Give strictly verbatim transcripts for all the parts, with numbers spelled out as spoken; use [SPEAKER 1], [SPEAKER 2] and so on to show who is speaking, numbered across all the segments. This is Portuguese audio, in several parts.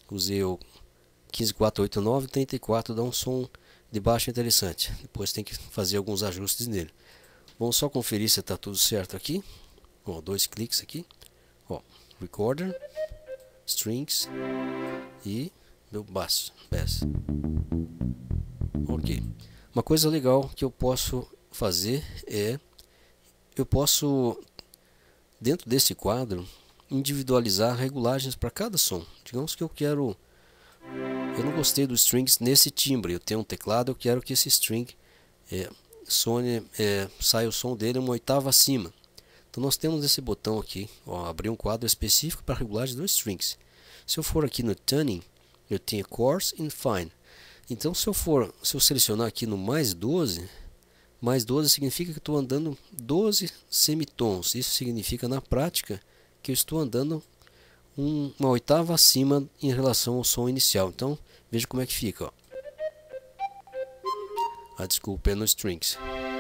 [SPEAKER 1] Usei o quinze quatro oito nove, trinta e quatro dá um som de baixo interessante. Depois tem que fazer alguns ajustes nele. Vamos só conferir se está tudo certo aqui. Ó, dois cliques aqui. Ó, Recorder, Strings e meu bass. bass. Ok. Uma coisa legal que eu posso fazer é, eu posso, dentro desse quadro, individualizar regulagens para cada som. Digamos que eu quero, eu não gostei do strings nesse timbre, eu tenho um teclado, eu quero que esse string é, sone, é, saia o som dele uma oitava acima. Então nós temos esse botão aqui, ó, abrir um quadro específico para regulagem dos strings. Se eu for aqui no tuning, eu tenho coarse e fine. Então se eu for, se eu selecionar aqui no mais doze, mais doze significa que estou andando doze semitons. Isso significa na prática que eu estou andando um, uma oitava acima em relação ao som inicial. Então veja como é que fica. Ó. Ah, desculpa, é no strings.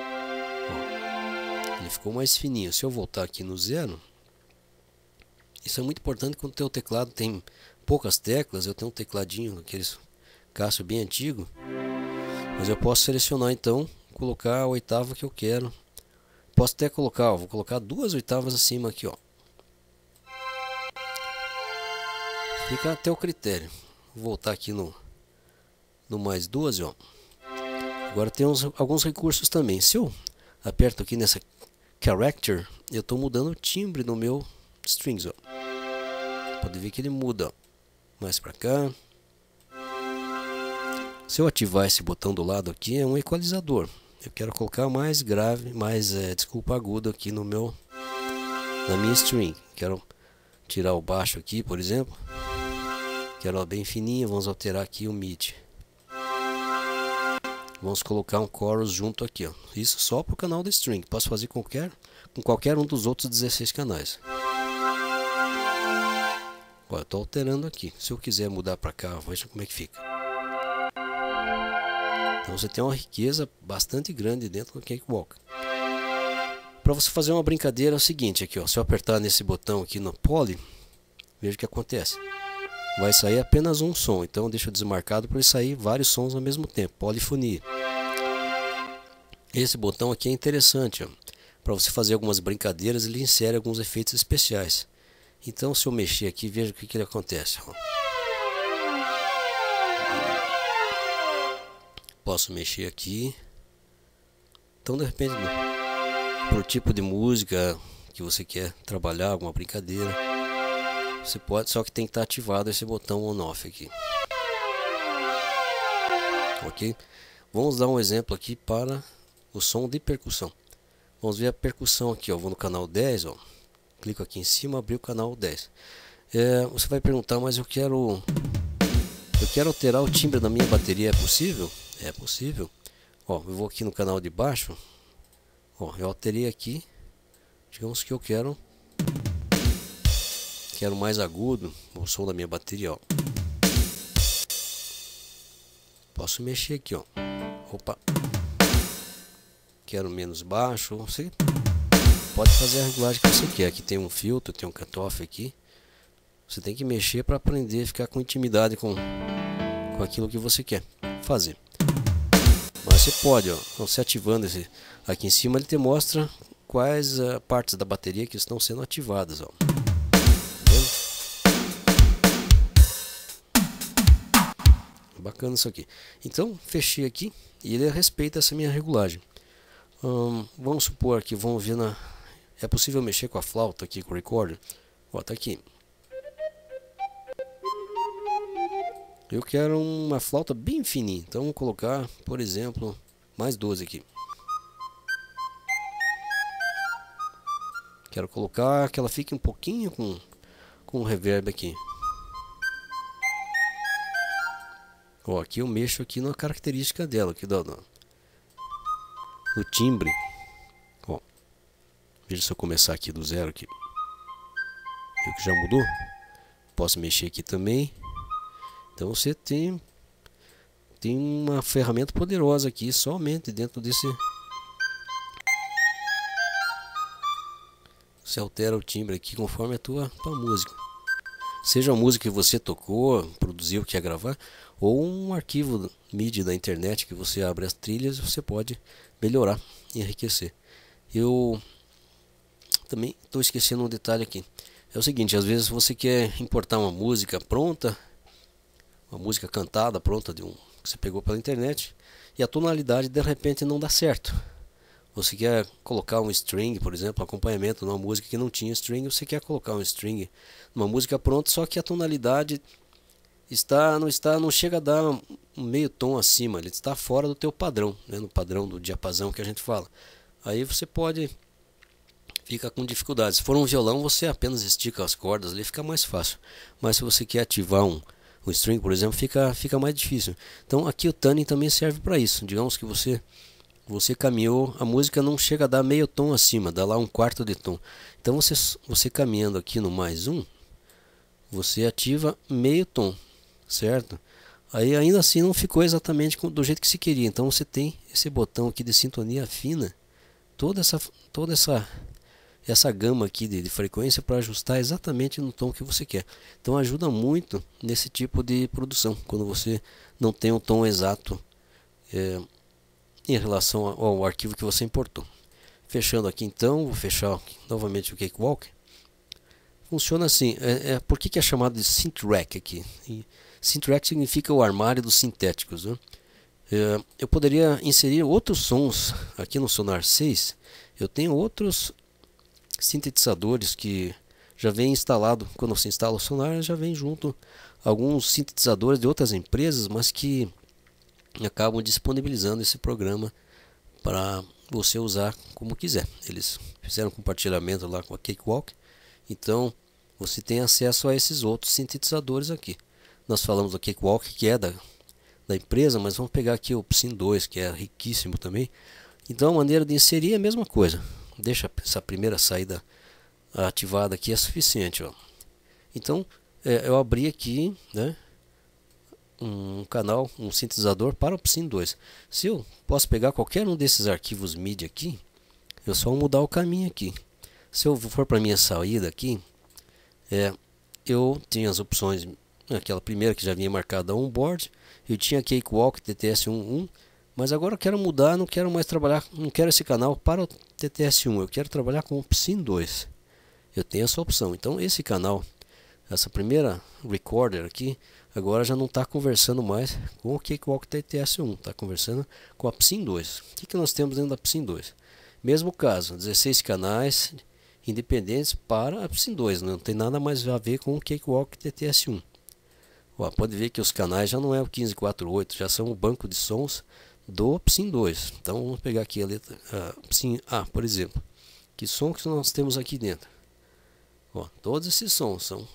[SPEAKER 1] Ó, ele ficou mais fininho. Se eu voltar aqui no zero, isso é muito importante quando o teu teclado tem poucas teclas. Eu tenho um tecladinho, aqueles Cássio bem antigo, mas eu posso selecionar então, colocar a oitava que eu quero. Posso até colocar, ó, vou colocar duas oitavas acima aqui, ó. Fica até o critério. Vou voltar aqui no, no mais doze, ó. Agora tem uns, alguns recursos também. Se eu aperto aqui nessa character, eu estou mudando o timbre no meu strings, ó. Pode ver que ele muda, ó. Mais para cá. Se eu ativar esse botão do lado aqui, é um equalizador. Eu quero colocar mais grave, mais é, desculpa, agudo aqui no meu, na minha string. Quero tirar o baixo aqui, por exemplo. Quero ela bem fininha. Vamos alterar aqui o mid. Vamos colocar um chorus junto aqui, ó. Isso só para o canal da string. Posso fazer qualquer, com qualquer um dos outros dezesseis canais. Olha, eu estou alterando aqui. Se eu quiser mudar para cá, veja como é que fica. Então você tem uma riqueza bastante grande dentro do Cakewalk. Para você fazer uma brincadeira é o seguinte aqui, ó, se eu apertar nesse botão aqui no Poly, veja o que acontece. Vai sair apenas um som, então deixa desmarcado para ele sair vários sons ao mesmo tempo, polifonia. Esse botão aqui é interessante, para você fazer algumas brincadeiras, ele insere alguns efeitos especiais. Então se eu mexer aqui, veja o que, que ele acontece. Ó. Posso mexer aqui. Então de repente, por tipo de música que você quer trabalhar, alguma brincadeira, você pode, só que tem que estar ativado esse botão on-off aqui. Ok? Vamos dar um exemplo aqui para o som de percussão. Vamos ver a percussão aqui, ó. Vou no canal dez, ó. Clico aqui em cima, abrir o canal dez. É, você vai perguntar, mas eu quero eu quero alterar o timbre da minha bateria, é possível? É possível. Ó, eu vou aqui no canal de baixo. Ó, eu alterei aqui. Digamos que eu quero quero mais agudo o som da minha bateria, ó. Posso mexer aqui, ó. Opa. Quero menos baixo. Você pode fazer a regulagem que você quer. Aqui tem um filtro, tem um cutoff aqui. Você tem que mexer para aprender a ficar com intimidade com, com aquilo que você quer fazer. Mas você pode, ó, você ativando esse aqui em cima, ele te mostra quais uh, partes da bateria que estão sendo ativadas, ó. Tá vendo? Bacana isso aqui. Então fechei aqui e ele respeita essa minha regulagem. Hum, vamos supor que vamos ver na, é possível mexer com a flauta aqui com o recorder. Ó, tá aqui. Eu quero uma flauta bem fininha, então vou colocar, por exemplo, mais doze aqui. Quero colocar que ela fique um pouquinho com, com reverb aqui. Ó, aqui eu mexo aqui na característica dela, aqui do, do, do timbre. Ó, veja se eu começar aqui do zero aqui. Viu que já mudou? Posso mexer aqui também. Então você tem, tem uma ferramenta poderosa aqui, somente dentro desse... Você altera o timbre aqui conforme a tua, tua música. seja a música que você tocou, produziu, quer gravar, ou um arquivo MIDI da internet que você abre as trilhas, você pode melhorar e enriquecer. Eu também estou esquecendo um detalhe aqui. É o seguinte, às vezes você quer importar uma música pronta, uma música cantada pronta de um que você pegou pela internet, e a tonalidade de repente não dá certo. Você quer colocar um string, por exemplo, acompanhamento numa música que não tinha string, você quer colocar um string numa música pronta, só que a tonalidade está não está não chega a dar um meio tom acima, ele está fora do teu padrão, né, no padrão do diapasão que a gente fala. Aí você pode fica com dificuldade. Se for um violão, você apenas estica as cordas, ali fica mais fácil. Mas se você quer ativar um um string, por exemplo, fica fica mais difícil. Então aqui o tuning também serve para isso. Digamos que você você caminhou, a música não chega a dar meio tom acima, dá lá um quarto de tom. Então você você caminhando aqui no mais um, você ativa meio tom, certo? Aí ainda assim não ficou exatamente do jeito que se queria. Então você tem esse botão aqui de sintonia fina, toda essa toda essa essa gama aqui de, de frequência para ajustar exatamente no tom que você quer. Então ajuda muito nesse tipo de produção, quando você não tem um tom exato é, em relação ao, ao arquivo que você importou. Fechando aqui então, vou fechar novamente o Cakewalk. Funciona assim, é, é, por que, que é chamado de Synth Rack aqui? E Synth Rack significa o armário dos sintéticos, né? É, eu poderia inserir outros sons aqui no Sonar seis. Eu tenho outros sintetizadores que já vem instalado. Quando você instala o Sonar, já vem junto alguns sintetizadores de outras empresas, mas que acabam disponibilizando esse programa para você usar como quiser. Eles fizeram compartilhamento lá com a Cakewalk, então você tem acesso a esses outros sintetizadores aqui. Nós falamos do Cakewalk, que é da, da empresa, mas vamos pegar aqui o Psy dois, que é riquíssimo também. Então a maneira de inserir é a mesma coisa. Deixa essa primeira saída ativada aqui, é suficiente, ó. Então é, eu abri aqui, né, um canal, um sintetizador para o Psy dois. Se eu posso pegar qualquer um desses arquivos MIDI aqui, eu só mudar o caminho aqui. Se eu for para minha saída aqui, é, eu tinha as opções, aquela primeira que já vinha marcada onboard, eu tinha Cakewalk T T S um, mas agora eu quero mudar, não quero mais trabalhar, não quero esse canal para o T T S um, eu quero trabalhar com o Psy dois. Eu tenho essa opção. Então esse canal, essa primeira recorder aqui, agora já não está conversando mais com o Cakewalk T T S um, está conversando com a Psy dois. O que, que nós temos dentro da Psy dois? Mesmo caso, dezesseis canais independentes para a Psy dois, não tem nada mais a ver com o Cakewalk T T S um. Ó, pode ver que os canais já não é o quinze quatro oito, já são o banco de sons do Psy dois. Então vamos pegar aqui a letra a Psy A, por exemplo. Que som que nós temos aqui dentro? Ó, todos esses sons são.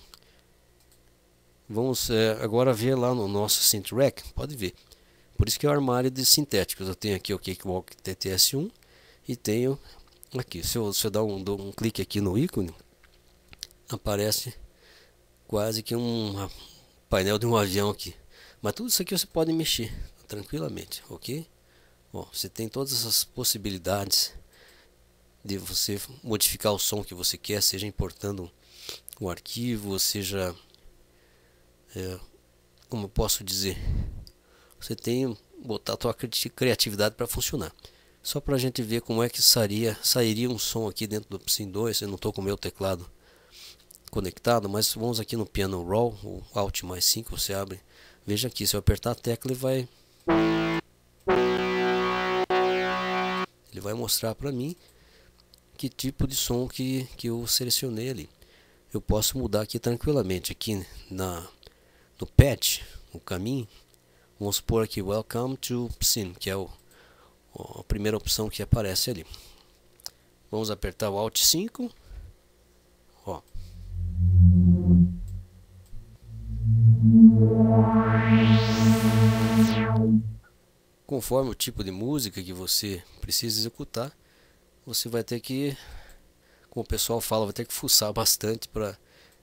[SPEAKER 1] Vamos é, agora ver lá no nosso Synth Rack, pode ver. Por isso que é o armário de sintéticos. Eu tenho aqui o Cakewalk T T S um e tenho aqui. Se eu, se eu dar um, um clique aqui no ícone, aparece quase que um painel de um avião aqui. Mas tudo isso aqui você pode mexer tranquilamente, ok? Ó, você tem todas essas possibilidades de você modificar o som que você quer, seja importando um arquivo, seja, é, como eu posso dizer, você tem botar a tua criatividade para funcionar. Só para a gente ver como é que sairia, sairia um som aqui dentro do Psy dois. Eu não estou com o meu teclado conectado, mas vamos aqui no Piano Raw, o Alt mais cinco, você abre. Veja aqui, se eu apertar a tecla, ele vai ele vai mostrar para mim que tipo de som que, que eu selecionei ali. Eu posso mudar aqui tranquilamente, aqui na, no patch, o caminho. Vamos supor aqui, Welcome to Psy, que é o, a primeira opção que aparece ali. Vamos apertar o Alt cinco. Ó. Conforme o tipo de música que você precisa executar, você vai ter que, como o pessoal fala, vai ter que fuçar bastante para